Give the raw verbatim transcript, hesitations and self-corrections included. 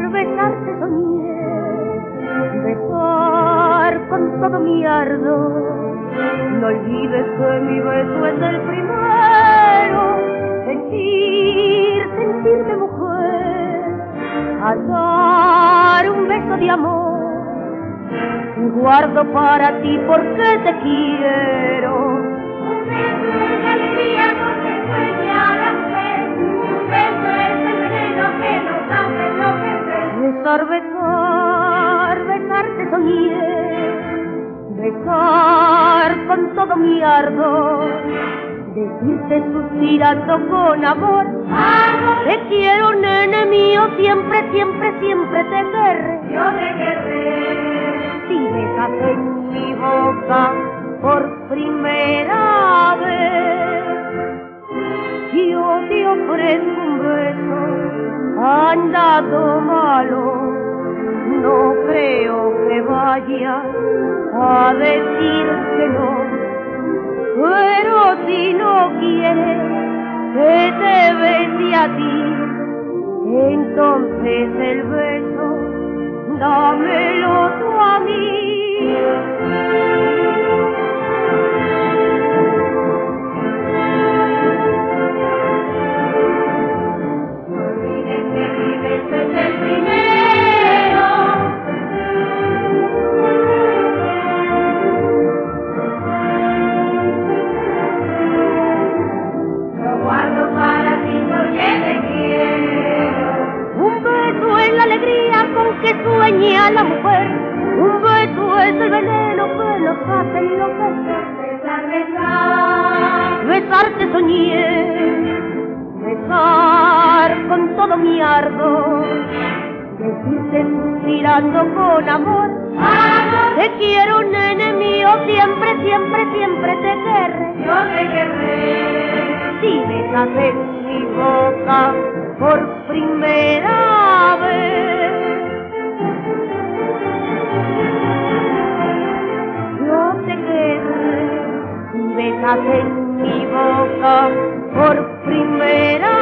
besarte soñé, besar con todo mi ardor. No olvides que mi beso es el primero, sentir, sentirme mujer, al dar un beso de amor, que guardo para ti porque te quiero. Un beso es la alegría porque sueña la mujer, un beso es el veneno que nos hace enloquecer. Besar, besar, besarte soñé, besar con todo mi ardor, decirte suspirando con amor, Amor, te quiero, nene mío, siempre, siempre, siempre te querré. yo te querré. Si besas en mi boca por primera vez, yo te ofrezco un beso andado malo. No creo que vayas a decir que no, pero si no quieres que te bese a ti, entonces el beso dámelo tú a mí. No olvides que mi beso es el primero. Lo guardo para ti porque te quiero. Un beso es la alegría con que sueña la mujer, un beso es el veneno que nos hace enloquecer. Besar, besar, Besarte soñé, besar con todo mi ardor, decirte suspirando con amor, amor, te quiero, nene mío, siempre, siempre, siempre te querré. yo te querré. Si besas en mi boca por primera vez, yo te querré. Si besas en mi boca por primera